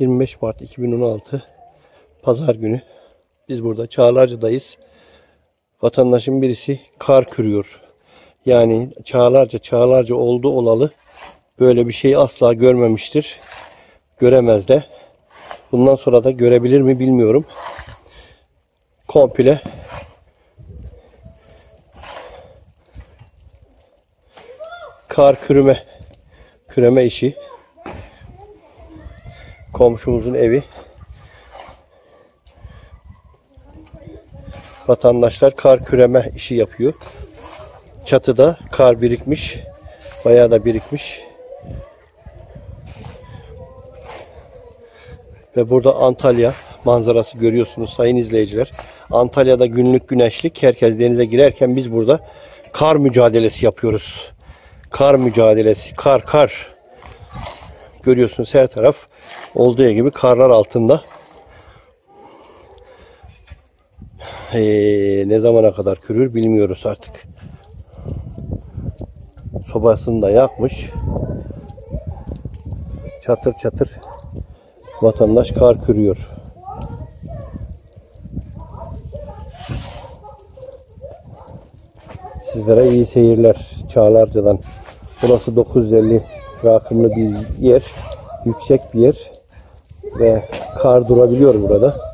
25 Mart 2016 Pazar günü. Biz burada Çağlarca'dayız. Vatandaşın birisi kar kürüyor. Yani çağlarca oldu olalı böyle bir şey asla görmemiştir. Göremez de. Bundan sonra da görebilir mi bilmiyorum. Komple kar küreme işi. Komşumuzun evi. Vatandaşlar kar küreme işi yapıyor. Çatıda kar birikmiş. Bayağı da birikmiş. Ve burada Antalya manzarası görüyorsunuz sayın izleyiciler. Antalya'da günlük güneşlik. Herkes denize girerken biz burada kar mücadelesi yapıyoruz. Kar mücadelesi. Kar. Görüyorsunuz her taraf olduğu gibi karlar altında. Ne zamana kadar kürür bilmiyoruz artık. Sobasını da yakmış. Çatır çatır vatandaş kar kürüyor. Sizlere iyi seyirler Çağlarca'dan. Burası 950 rakımlı bir yer. Yüksek bir yer. Ve kar durabiliyor burada.